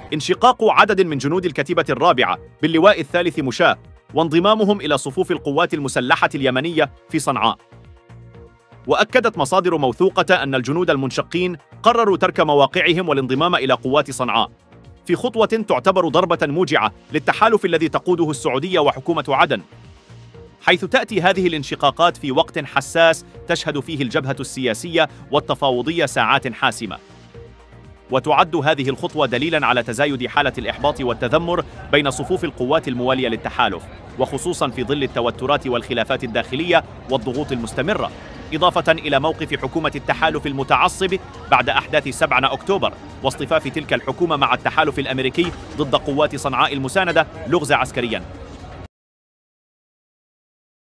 انشقاق عدد من جنود الكتيبة الرابعة باللواء الثالث مشاة وانضمامهم إلى صفوف القوات المسلحة اليمنية في صنعاء. وأكدت مصادر موثوقة أن الجنود المنشقين قرروا ترك مواقعهم والانضمام إلى قوات صنعاء في خطوة تعتبر ضربة موجعة للتحالف الذي تقوده السعودية وحكومة عدن، حيث تأتي هذه الانشقاقات في وقت حساس تشهد فيه الجبهة السياسية والتفاوضية ساعات حاسمة. وتعد هذه الخطوة دليلاً على تزايد حالة الإحباط والتذمر بين صفوف القوات الموالية للتحالف، وخصوصاً في ظل التوترات والخلافات الداخلية والضغوط المستمرة، إضافة إلى موقف حكومة التحالف المتعصب بعد أحداث 7 أكتوبر واصطفاف تلك الحكومة مع التحالف الأمريكي ضد قوات صنعاء المساندة لغز عسكرياً.